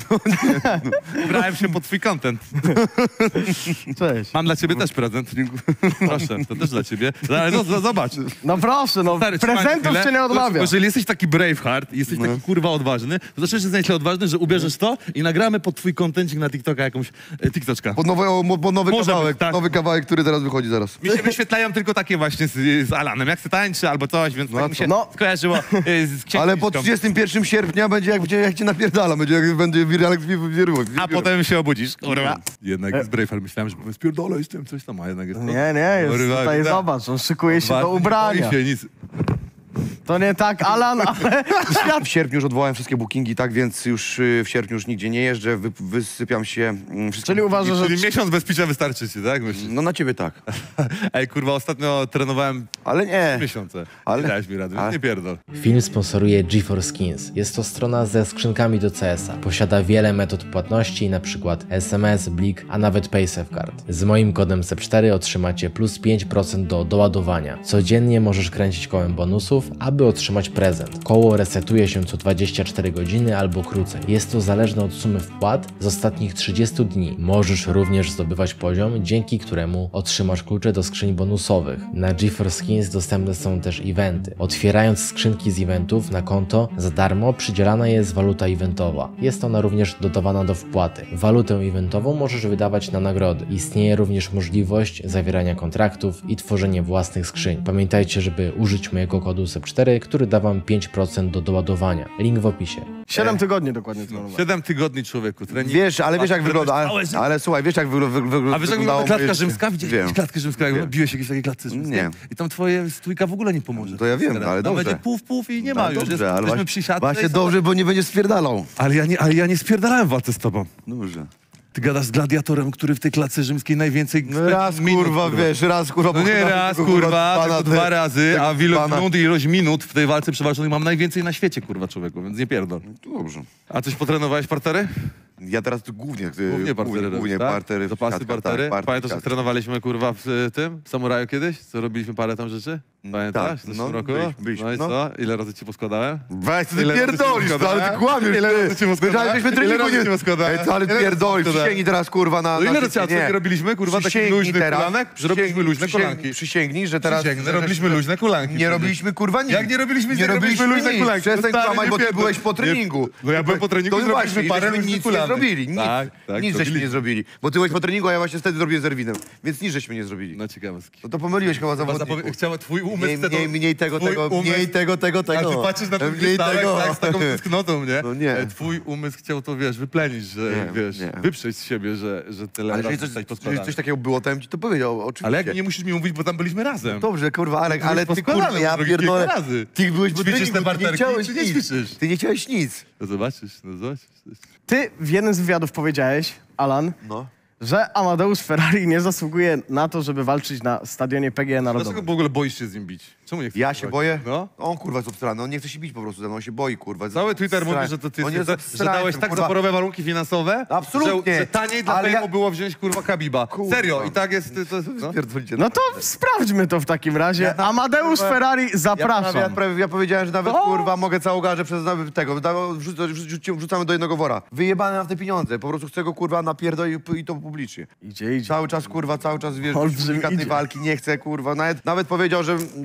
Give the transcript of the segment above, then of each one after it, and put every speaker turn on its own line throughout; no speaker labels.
Brałem się pod twój content.
Cześć.
Mam dla ciebie też prezent. Proszę, to też dla ciebie. Ale no, zobacz.
No proszę, no
Stary,
prezentów się nie odmawia.
Jeżeli jesteś taki Braveheart i jesteś taki kurwa odważny, to zaczniesz się na tyle odważny, że ubierzesz to i nagramy pod twój kontencik na TikToka jakąś TikToczka.
Pod nowy
Może
kawałek,
być, tak.
nowy kawałek, który teraz wychodzi zaraz.
Mi się wyświetlają tylko takie właśnie z Alanem, jak se tańczy albo coś, więc tak mi się skojarzyło z księgą.
Ale po 31 sierpnia będzie jak cię napierdala, będzie wiralek
a potem się obudzisz. Kurwa. Jednak jest Braveheart, myślałem, że powiem spierdolę, jestem coś tam, a jednak jest to.
Nie, jest tutaj, zobacz, on szykuje się do ubrania.
Nic.
To nie tak, Alan, ale
W sierpniu już odwołałem wszystkie bookingi, tak, więc już w sierpniu już nigdzie nie jeżdżę, wysypiam się.
Czyli uważasz, że...
Czyli miesiąc bez picia wystarczy ci, tak? Myślisz?
No na ciebie tak.
Ej, kurwa, ostatnio trenowałem
Ale nie.
miesiące.
Ale-
Nie dałeś mi rady, nie pierdol.
Film sponsoruje GeForce Skins. Jest to strona ze skrzynkami do CS-a. Posiada wiele metod płatności, np. SMS, Blik, a nawet PaySafeCard. Z moim kodem SEP4 otrzymacie plus 5% do doładowania. Codziennie możesz kręcić kołem bonusów, aby otrzymać prezent. Koło resetuje się co 24 godziny albo krócej. Jest to zależne od sumy wpłat z ostatnich 30 dni. Możesz również zdobywać poziom, dzięki któremu otrzymasz klucze do skrzyń bonusowych. Na GeForce Skins dostępne są też eventy. Otwierając skrzynki z eventów na konto za darmo przydzielana jest waluta eventowa. Jest ona również dodawana do wpłaty. Walutę eventową możesz wydawać na nagrody. Istnieje również możliwość zawierania kontraktów i tworzenia własnych skrzyń. Pamiętajcie, żeby użyć mojego kodu SEP4, który da wam 5% do doładowania. Link w opisie.
7 tygodni dokładnie to
7 tygodni, człowieku, trening.
Wiesz jak wygląda, ale słuchaj, wiesz jak wygląda.
A wiesz jak wygląda klatka rzymska? Widziałeś klatkę rzymską, jak biłeś jakieś takie klatce rzymskie?
Nie.
I tam twoje stójka w ogóle nie pomoże.
To ja wiem, ale
Tam
dobrze.
będzie puf i nie ma już.
Dobrze, ale
Jesteśmy przy siatce
właśnie
i
dobrze, bo nie będziesz spierdalał.
Ale ja nie spierdalałem w walce z tobą.
Dobrze.
Ty gadasz z gladiatorem, który w tej klatce rzymskiej najwięcej...
No raz kurwa, wiesz, raz kurwa.
No nie raz, kurwa, tylko 2 razy, a w ilość minut w tej walce przewalczonej mam najwięcej na świecie, kurwa, człowieku, więc nie pierdol.
To dobrze.
A coś potrenowałeś partery?
Ja teraz głównie
Partery robisz, tak?
partery.
Zapasy partery? Pamiętasz, jak trenowaliśmy, kurwa, w tym, w Samuraju kiedyś? Co robiliśmy parę tam rzeczy? Pamiętasz?
Tak,
W zeszłym roku?
byliśmy,
No i co? Ile razy ci poskładałem?
Weź, ty
Ile razy
pierdolisz,
ci
to, ale ty kłamiesz,
Ile razy ci poskładałem? Ile razy ci poskładałem?
Ej, to ale pierdolisz, przysięgnij teraz, kurwa, na...
No ile razy nie robiliśmy, kurwa, takich luźnych kolanek? Że robiliśmy luźne kolanki.
Przysięgnij, że teraz...
Robiliśmy luźne kolanki.
Nie robiliśmy, kurwa, nic.
Jak nie robiliśmy nic?
Nie robiliśmy
luźne
nic.
kolanki.
Przestań
Stary,
kłamać,
nie
bo ty
pierdol.
byłeś po treningu.
No ja byłem po treningu i
To
zrobiliśmy
właśnie,
parę
żeśmy
luźnych
nic nie
kolanek.
zrobili, nic.
Tak,
Nic żeśmy nie zrobili. Bo ty byłeś po treningu, a ja właśnie wtedy zrobiłem z Erwinem. Więc nic żeśmy nie zrobili.
No ciekawostki.
No to pomyliłeś chyba zawodników.
Chciałem twój umysł...
Mniej tego.
Ale ty patrzysz na ten krystałek tak, z taką tęsknotą, nie?
No nie.
Twój umysł chciał to, wiesz, wyplenić, że, wiesz, wyprzeć z siebie, że tyle
Ale
razy
jeżeli coś takiego było, to ja bym ci to powiedział, oczywiście.
Ale jak nie musisz mi mówić, bo tam byliśmy razem.
Dobrze, kurwa, ale ty,
poskładane,
kurwa, ja
drogi,
pierdolę.
kilka razy.
Ty byłeś po
Ćwiczysz
treningu,
te
ty nie
barterki,
chciałeś
czy nie
nic.
ćwiczysz?
Ty nie chciałeś nic.
No zobaczysz.
Ty w jednym z wywiadów powiedziałeś, Alan,
No.
że Amadeusz Ferrari nie zasługuje na to, żeby walczyć na stadionie PGE Narodowym.
Dlaczego w ogóle boisz się z nim bić? Czemu nie chcesz
Ja się boję?
No.
On kurwa jest obstrany, on nie chce się bić po prostu ze mną, on się boi kurwa.
Cały Twitter mówi, że to ty
On jest
że
obstrany,
dałeś tak
kurwa.
zaporowe warunki finansowe,
Absolutnie.
że taniej dla
Ale
Fejmu
ja-
było wziąć kurwa Khabiba.
Kurwa.
Serio, i tak jest... No.
Pierdolicie.
No to sprawdźmy to w takim razie. Amadeusz Ferrari, zapraszam.
Ja powiedziałem, że nawet kurwa mogę całą garzę przez nawet tego, wrzucamy do jednego wora. Wyjebane na te pieniądze, po prostu chcę go kurwa napierdolić i to publicznie.
Idzie.
Cały czas wiesz,
Olbrzym
delikatnej
idzie.
walki nie chcę, kurwa. Nawet powiedział,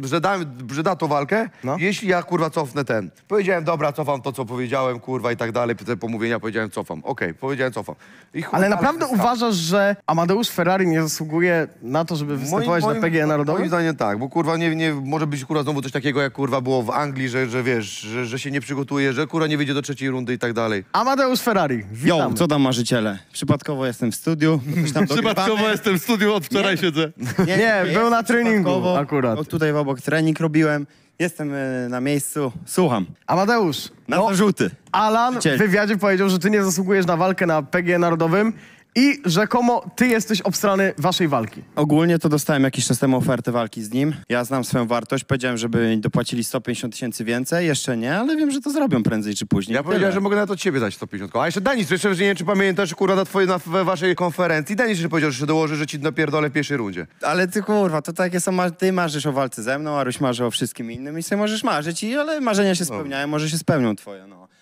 że da to walkę,
No.
jeśli ja, kurwa, cofnę ten. Powiedziałem, dobra, cofam to, co powiedziałem, kurwa, i tak dalej. Te pomówienia powiedziałem, cofam. Okej, powiedziałem, cofam. I chuj,
Ale naprawdę uważasz, że Amadeusz Ferrari nie zasługuje na to, żeby występować na PGE
Moim
Narodowym?
zdaniem tak, bo kurwa nie może być kurwa znowu coś takiego, jak kurwa było w Anglii, że wiesz, że się nie przygotuje, że kurwa nie wyjdzie do trzeciej rundy i tak dalej.
Amadeusz Ferrari, witamy.
Jo, co tam marzyciele? Przypadkowo jestem w studiu. Coś tam
Przypadkowo jestem w studiu, od wczoraj siedzę.
Nie, był na treningu
przypadkowo.
akurat.
O, tutaj obok trening robiłem. Jestem na miejscu, słucham.
Amadeusz,
Na zarzuty.
Alan w
Chcieli.
wywiadzie powiedział, że ty nie zasługujesz na walkę na PGE Narodowym i rzekomo ty jesteś obstrany waszej walki.
Ogólnie to dostałem jakiś czas temu ofertę walki z nim. Ja znam swoją wartość, powiedziałem, żeby dopłacili 150 000 więcej. Jeszcze nie, ale wiem, że to zrobią prędzej czy później.
Ja powiedziałem, że
Tyle.
mogę nawet od ciebie dać 150. A jeszcze Denis, jeszcze nie wiem, czy pamiętasz, kurwa, we waszej konferencji. Denis jeszcze powiedział, że się dołoży, że ci napierdolę w pierwszej rundzie.
Ale ty kurwa, to takie są, ty marzysz o walce ze mną, Aruś marzy o wszystkim innym i sobie możesz marzyć, ale marzenia się spełniają, może się spełnią twoje, no.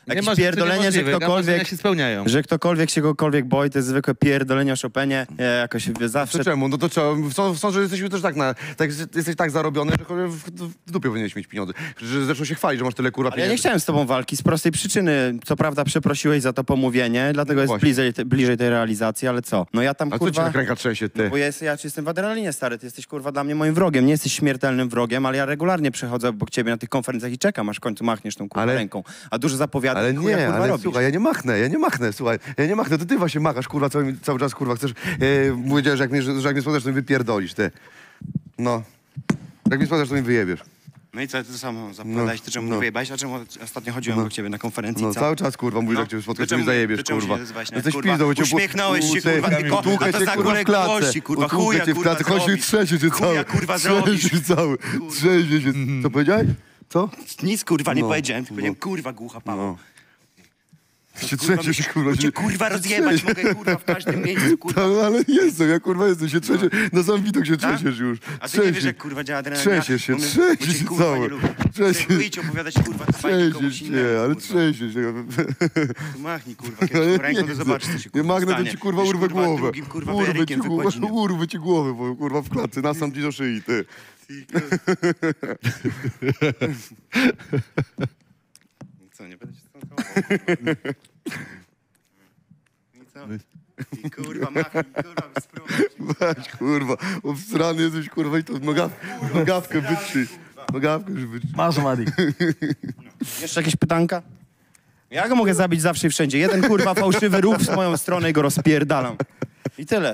Nie
Jakieś
ma rzeczy
pierdolenie, że
niemożliwych, a marzenia
ktokolwiek...
się spełniają.
Że ktokolwiek się kogokolwiek boi, to jest zwykłe pierdolenie o Chopinie. Ja jakoś zawsze...
To czemu? No to trzeba. Sądzę, że jesteśmy też tak jesteś tak zarobiony, że w dupie powinieneś mieć pieniądze. Że zresztą się chwalić, że masz tyle kurwa
Ale ja nie
pieniędzy.
chciałem z tobą walki z prostej przyczyny. Co prawda przeprosiłeś za to pomówienie, dlatego jest
Właśnie.
bliżej tej realizacji, ale co? No ja tam
A co ci
kurwa...
tak ręka trzęsie, ty?
Bo ja jestem w adrenalinie, stary, ty jesteś kurwa dla mnie moim wrogiem. Nie jesteś śmiertelnym wrogiem, ale ja regularnie przechodzę obok ciebie na tych konferencjach i czekam, aż w końcu machniesz tą kurwa
Ale-
ręką. A dużo zapowiadasz,
Ale
chuja,
nie,
kurwa
ale
robisz.
słuchaj, ja nie machnę, słuchaj. Ja nie machnę, to ty właśnie machasz, kurwa, cały czas, kurwa, chcesz... Powiedziałeś, że jak mnie spadasz, to mi wypierdolisz, ty. No. Jak mnie spadasz, to mi wyjebiesz.
No i co, ty to samo zapowiadałeś, ty czemu
no.
wyjebałeś, a czemu ostatnio chodziłem obok ciebie na konferencji,
No,
co?
cały czas, kurwa, mówisz, jak cię spotkać, to mi zajebiesz, kurwa.
Jesteś
pizdą,
uśmiechnąłeś się, kurwa, tylko
utłukę
a to
cię,
za
kurwa,
górę
w klatce.
głości, kurwa,
Utłukę
chuja,
cię w
kurwa,
klatce, chodź się
zrobisz.
trzęsie cię cały.
Chuja, kurwa, zrobisz.
Trzęsie się cały. Trzęsie się. Co powiedziałeś? Co?
Nic, kurwa, nie
No,
powiedziałem, tylko powiedziałem, kurwa, głucha Paweł.
No. Się trzęsie się, kurwa.
Cię, kurwa, rozjebać mogę, kurwa, w każdym miejscu, kurwa.
No, ale jestem, ja kurwa jestem, się trzęsie, na sam widok się
Tak?
trzęsiesz już.
A ty nie wiesz, jak kurwa działa adrenalina?
Trzęsiesz się,
Bo my-
trzęsiesz
bo cię,
się
kurwa, nie
cały.
lubię.
Trzęsiesz.
Idź opowiadać, kurwa, te bajki komuś
Trzęsiesz
innemu,
się, ale
kurwa.
trzęsiesz się.
Tu machnij, kurwa, kiedyś ręką, to zobaczysz, co się,
Nie
kurwa,
machnę, to
stanie.
ci kurwa
Już,
urwę
kurwa,
głowę.
drugim, kurwa, werykiem wykładzinę.
Urwę ci głowę, bo kurwa w klatce, nasam ci do szyi, ty.
Co, nie będę się stąd I co? I kurwa, machnij, kurwa, spróbuj.
Weź kurwa, obstrany jesteś kurwa i to nogawkę wytrzyj. Nogawkę już wytrzyj.
Masz, Madi.
Jeszcze jakieś pytanka? Ja go mogę zabić zawsze i wszędzie. Jeden kurwa fałszywy ruch w moją stronę i go rozpierdalam. I tyle.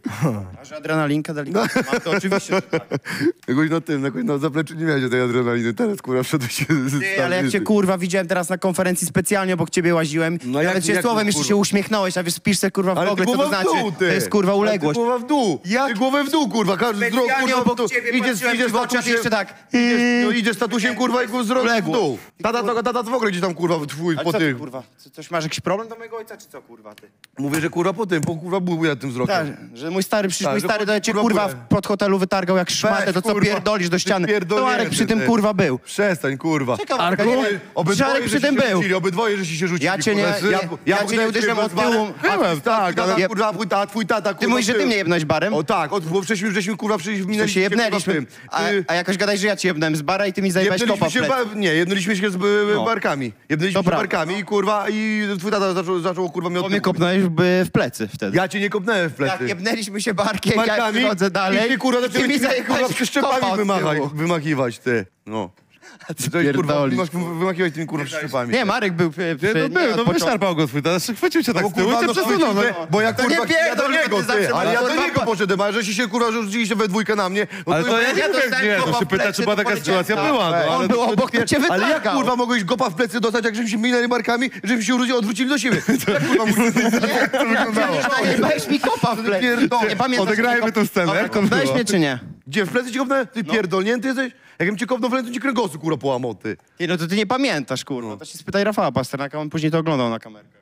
A że adrenalinka delikatna? Mam to oczywiście, że tak.
Jakoś na zapleczu nie miałeś tej adrenaliny, teraz kurwa wszedłeś się
Ty, ale jak cię kurwa widziałem teraz na konferencji specjalnie obok ciebie łaziłem,
No jak-
nawet cię
jak
słowem
to,
jeszcze
kurwa?
się uśmiechnąłeś, a wiesz, spisz se kurwa w
Ale
ogóle,
ty
co to
głowa w
znaczy?
dół,
To
ty.
jest kurwa uległość.
Ale ty głowa w dół.
Jak?
Ty głowę w dół, kurwa. Każdy wzrok,
Specjalnie
kurwa, w
obok
dół.
ciebie
Idziesz
patrzyłem ci w oczy, a ty jeszcze tak.
Idziesz statusem, kurwa, i wzrok w
Uległo.
dół. Tata w ogóle gdzieś tam, kurwa, twój
A
po
co ty
tym.
kurwa? Coś masz jakiś problem do mojego ojca, czy co kurwa ty?
Mówię, że kurwa po tym, kurwa, buja tym wzrokiem.
Tak, że mój stary, przecież
Tak,
mój
że
stary do cię
kurwa
kurwa
buja.
pod hotelu wytargał jak szmatę, to co
kurwa,
pierdolisz do
ty
ściany. To
pierdolnięty,
Arek przy tym
ty.
kurwa był.
Przestań, kurwa.
Ciekawostka, nie? Arek przy tym był.
Obydwoje, żeście się rzucili.
Ja cię nie-
kurwa.
ja cię nie uderzyłem od tyłu.
Byłem, tak, ale
Ja-
kurwa, twój tata, kurwa.
Ty mówisz, że ty
był.
mnie jebnąłeś barem?
O tak, bo żeśmy kurwa
To się jebnęliśmy. A jakoś gadaj, że ja cię jebnąłem z bara i ty mi zajebałeś kopa w plecy.
Nie, jednęliśmy się z barkami. Jednęliśmy
Dobra.
się barkami i kurwa, i twój tata zaczął kurwa mnie
Bo
od
mnie
tyłu.
kopnąłeś w plecy wtedy.
Ja cię nie kopnąłem w plecy.
Jak jebnęliśmy się barkiem, ja
Barkami
przychodzę dalej
i ty kurwa
i
zacząłeś
mi
kurwa
zajebałeś kopa
przeszczepami
od tyłu.
wymakiwać, ty. No. Zacząłeś, kurwa, wymakiwać tymi kurwa przeszczepami.
Nie, Marek był
Wyszarpał go swój, teraz chwycił cię tak
Bo
z tyłu i
kurwa,
cię
no
przesunął. No.
bo jak
To nie
kurwa, ja do
pierdol,
niego,
ty zawsze
ty, ale ja do
kurwa,
niego poszedłem, a że się kurwa rzuciliście we dwójkę na mnie. No
Ale to ja nie
dostałem
wiem,
kopa
to się
w
pyta,
plecy,
czy była
to
taka
poleciałem.
sytuacja była. No,
On
ale
był obok, to cię
Ale jak
wytargał.
kurwa mogłeś gopa w plecy dostać, jak żeśmy się minęli markami, żeśmy się odwrócili do siebie? Jak kurwa to wyglądało?
Weź mi kopa w plecy.
Pierdolę.
Nie pamiętasz,
Odegrajmy
jak
tę scenę,
Dobra,
jak to
kopnąłeś
było?
mnie czy nie?
Gdzie, w plecy ci kopnąłem? Ty pierdolnięty jesteś? Jakbym cię kopnął w plecy, to ci kręgosłup kurwa połamał, ty.
Ty, no to ty nie pamiętasz, kurwa. To się spytaj Rafała Pasternaka, on później to oglądał na kamerkę.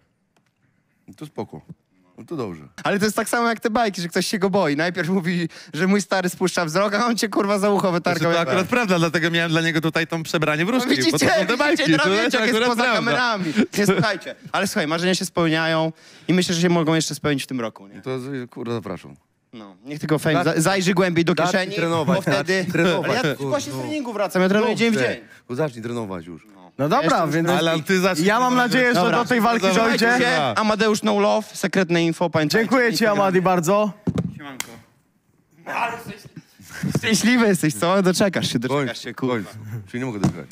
No to spoko. No to dobrze.
Ale to jest tak samo jak te bajki, że ktoś się go boi. Najpierw mówi, że mój stary spuszcza wzrok, a on cię kurwa za ucho
Znaczy,
wytargał.
to
jak-
akurat prawda, dlatego miałem dla niego tutaj tą przebranie wróżki, bo to
Widzicie,
są te bajki.
widzicie,
to
teraz jak jest
akurat
poza
prawda.
kamerami. Nie słuchajcie. Ale słuchaj, marzenia się spełniają i myślę, że się mogą jeszcze spełnić w tym roku, nie?
To kurwa zapraszam.
No, niech tylko fame zajrzy głębiej do
Zacznij
kieszeni,
trenować,
bo wtedy...
zacznij trenować.
Ale ja właśnie z treningu wracam, ja trenuję dzień w
Dobrze.
dzień.
To zacznij trenować już.
No dobra,
Jeszcze
więc
Ale ty zacznij.
ja mam nadzieję, że
Dobra.
do tej walki
Dawaj,
dojdzie.
Słuchajcie, Amadeusz No Love, sekretne info, pamiętajcie.
Dziękuję ci, Amadi, bardzo.
Siemanko. Ale szczęśliwy jesteś, co? Doczekasz się, kurwa.
Końcu. Czyli nie mogę doczekać.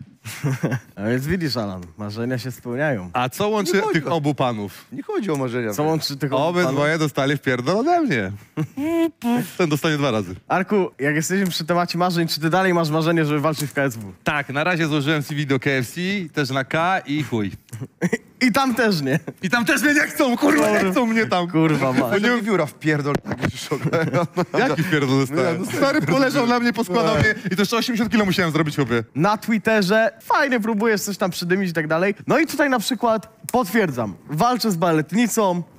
A więc widzisz, Alan, marzenia się spełniają.
A co łączy
Nie
tych
chodzi.
obu panów?
Nie chodzi o marzenia.
Co łączy tych panów?
Obydwoje dostali wpierdol ode mnie. Ten dostanie 2 razy.
Arku, jak jesteśmy przy temacie marzeń, czy ty dalej masz marzenie, żeby walczyć w KSW?
Tak, na razie złożyłem CV do KFC, też na K i chuj.
I tam też nie.
I tam też mnie nie chcą, kurwa, nie chcą mnie tam.
Kurwa, ma.
To nie biura wpierdol. Taki szok.
Jaki pierdol dostałem? Stary poleżał na mnie, poskładał mnie i to jeszcze 80 kilo musiałem zrobić, chłopie.
Na Twitterze fajnie próbujesz coś tam przydymić i tak dalej. No i tutaj na przykład potwierdzam, walczę z baletnicą,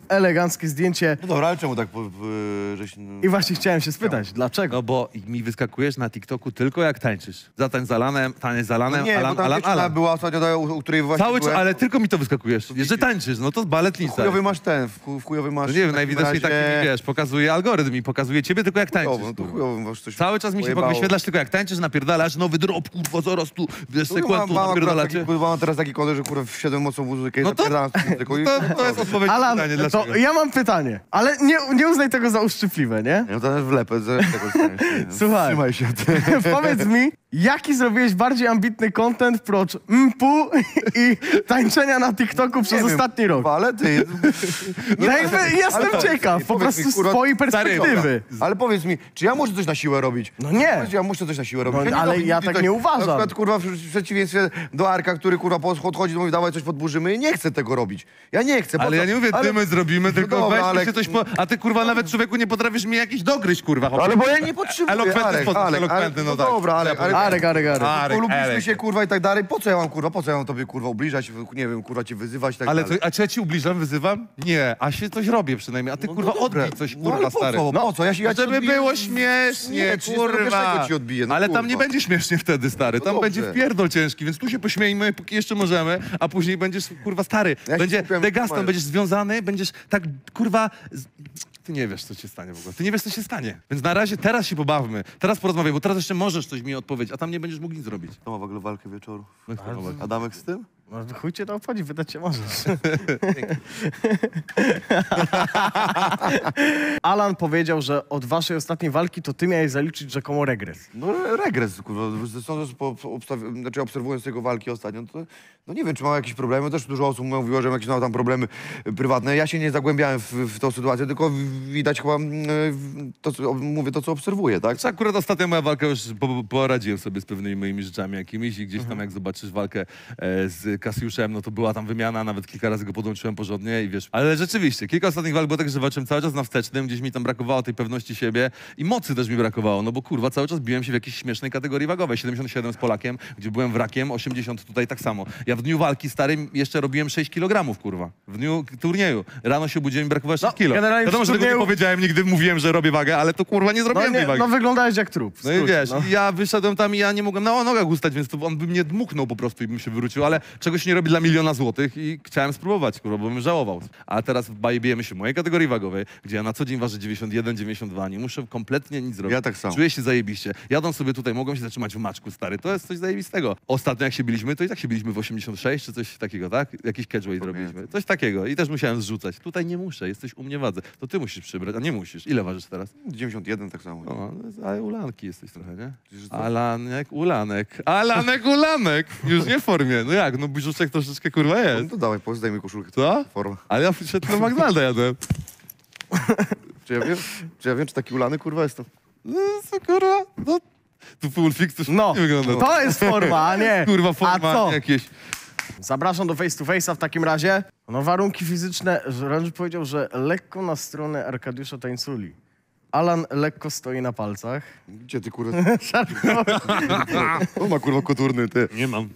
eleganckie zdjęcie.
No dobra, ale czemu tak żeś...
I właśnie chciałem się spytać, dlaczego?
No bo mi wyskakujesz na TikToku tylko jak tańczysz. Zatańcz z Alanem, taniec z Alanem,
Nie,
Alan,
bo tam
Alan,
dziewczyna
Alan.
była ostatnio, u której właśnie
Cały czas,
byłem.
ale tylko mi to wyskakujesz. Że tańczysz, no to baletnica.
Chujowy masz ten, w chujowy masz...
No nie wiem,
w takim
najwidoczniej taki
razie-
mi, wiesz, pokazuje algorytm i pokazuje ciebie tylko jak tańczysz.
Chujowy, no to
kurwa.
chujowy masz coś...
Cały czas mi się
pojebało.
wyświetlasz tylko jak tańczysz, napierdalasz, nowy drop, kurwa, zaraz tu, wiesz,
No,
sekwentu napierdalacie.
mam teraz taki kolor, że kurwa wsiadłem mocno w muzykę i
No to-
napierdalam z muzyką i...
To jest odpowiedź na
Alan,
pytanie,
to
dlaczego.
ja mam pytanie, ale nie uznaj tego za uszczypliwe, nie?
No to też wlepę, z tego stanie.
Słuchaj.
Trzymaj się.
Powiedz mi, jaki zrobiłeś bardziej ambitny content prócz mpu i tańczenia na TikToku przez
Nie wiem,
ostatni rok?
kurwa, ale ty...
No jakby jestem
ale
ciekaw, po
powiedz
prostu
mi,
z
kurwa,
twojej perspektywy.
Ale powiedz mi, czy ja muszę coś na siłę robić?
No nie.
Powiedz, ja muszę coś na siłę robić.
No,
nie
ale
robię
ja
nigdy
tak
coś.
nie uważam.
Na przykład, kurwa, w przeciwieństwie do Arka, który, kurwa, podchodzi do mnie, dawaj coś podburzymy i nie chcę tego robić. Ja nie chcę. po
Ale
co?
ja nie mówię,
Ale-
my zrobimy, tylko
dobra,
weźmy
ale-
się coś po... A ty, kurwa, nawet człowieku nie potrafisz mi jakiś dogryźć, kurwa.
Ale bo ja nie potrzebuję.
Elokwentny sposób, elokwentny, no tak.
Dobra,
Arek.
Polubiliśmy się, kurwa, i tak dalej. Po co ja mam, kurwa, po co ja mam tobie, kurwa, ubliżać, nie wiem, kurwa, cię wyzywać i tak
Ale
dalej.
a czy ja ci ubliżam, wyzywam? Nie, a się coś robię przynajmniej, a ty, kurwa,
dobre.
odbij coś,
No
kurwa,
ale po
stary.
co? Po co? Ja ci
Żeby
odbiję-
było śmiesznie,
Nie, 31
kurwa.
ci odbiję, no
Ale tam
kurwa.
nie będzie śmiesznie wtedy, stary. Tam
No
będzie
dobrze.
wpierdol ciężki, więc tu się pośmiejmy, póki jeszcze możemy, a później będziesz, kurwa, stary.
Ja się
Będzie
skupiam,
degaston,
kurwa.
będziesz związany, będziesz tak, kurwa... Ty nie wiesz, co się stanie w ogóle. Ty nie wiesz, co się stanie. Więc na razie teraz się pobawmy. Teraz porozmawiaj, bo teraz jeszcze możesz coś mi odpowiedzieć, a tam nie będziesz mógł nic zrobić.
To ma w ogóle walkę wieczoru.
No, kurwa.
Adamek z tym?
No, chuj cię to obchodzi, wydać się możesz. Alan powiedział, że od waszej ostatniej walki to ty miałeś zaliczyć rzekomo regres.
No regres, kurwa. Zresztą obserwując jego walki ostatnio, to no nie wiem, czy ma jakieś problemy. Też dużo osób mówiło, że jakieś tam problemy prywatne. Ja się nie zagłębiałem w tą sytuację, tylko widać chyba to, co, mówię to, co obserwuję, tak?
Znaczy, akurat ostatnia moja walka już poradziłem sobie z pewnymi moimi rzeczami jakimiś i gdzieś tam jak zobaczysz walkę z Kasiuszem, no to była tam wymiana, nawet kilka razy go podłączyłem porządnie i wiesz. Ale rzeczywiście, kilka ostatnich walk było tak, że walczyłem cały czas na wstecznym, gdzieś mi tam brakowało tej pewności siebie i mocy też mi brakowało, no bo kurwa, cały czas biłem się w jakiejś śmiesznej kategorii wagowej. 77 z Polakiem, gdzie byłem wrakiem, 80 tutaj tak samo. Ja w dniu walki starym jeszcze robiłem 6 kg, kurwa. W dniu turnieju. Rano się budziłem i brakowało 6 kilo.
generalnie
Wiadomo,
w
że tego nie
turnieju-
powiedziałem nigdy, mówiłem, że robię wagę, ale to kurwa nie
No,
zrobiłem tej wagi.
no wyglądałeś jak trup. w
No i
skrócie,
wiesz,
no.
ja wyszedłem tam i ja nie mogłem na nogach ustać, więc to on by mnie dmuchnął po prostu i bym się wywrócił, ale czegoś nie robi dla 1 000 000 złotych i chciałem spróbować, kurwa, bo bym żałował. A teraz bijemy się w mojej kategorii wagowej, gdzie ja na co dzień ważę 91, 92, nie muszę kompletnie nic zrobić.
Ja tak samo.
Czuję się zajebiście. Jadą sobie tutaj, mogą się zatrzymać w maczku, stary, to jest coś zajebistego. Ostatnio jak się biliśmy, to i tak się biliśmy w 86 czy coś takiego, tak? Jakiś catchweight robiliśmy. Coś takiego i też musiałem zrzucać. Tutaj nie muszę, jesteś u mnie w wadze. To ty musisz przybrać, a nie musisz. Ile ważysz teraz?
91 tak samo.
O, ale ulanki jesteś trochę, nie?
Że co?
Alanek, ulanek. Alanek, ulanek! Już nie w formie. No jak, no brzuszek troszeczkę kurwa
No
jest.
to dawaj, zdaj mi koszulkę.
Co?
Forma.
Ale ja przed do McDonalda jadłem.
Czy ja wiem, czy taki ulany, kurwa, jestem?
No co kurwa? No, tu full fix też
No,
nie wygląda.
to jest forma, a nie.
Kurwa
A
forma
co?
jakieś.
Zapraszam do face to face'a w takim razie. No warunki fizyczne, wręcz powiedział, że lekko na stronę Arkadiusza Tańculi. Alan lekko stoi na palcach.
Gdzie ty, kurwa? On ma, kurwa, koturny, ty.
Nie mam.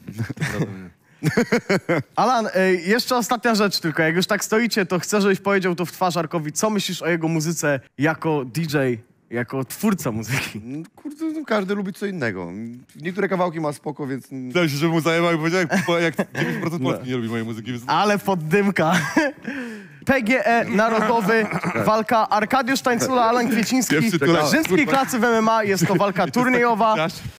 Alan, jeszcze ostatnia rzecz tylko. Jak już tak stoicie, to chcę, żebyś powiedział to w twarz Arkowi. Co myślisz o jego muzyce jako DJ, jako twórca muzyki?
No, kurde, no, każdy lubi co innego. Niektóre kawałki ma spoko, więc...
Myślałem się, że mu zajebał i powiedział, jak 9% Polski nie lubi mojej muzyki, więc...
Ale poddymka. PGE Narodowy, walka Arkadiusz Tańcula, Alan Kwieciński.
Pierwszy turniej.
W rzymskiej klacy w MMA jest to walka turniejowa.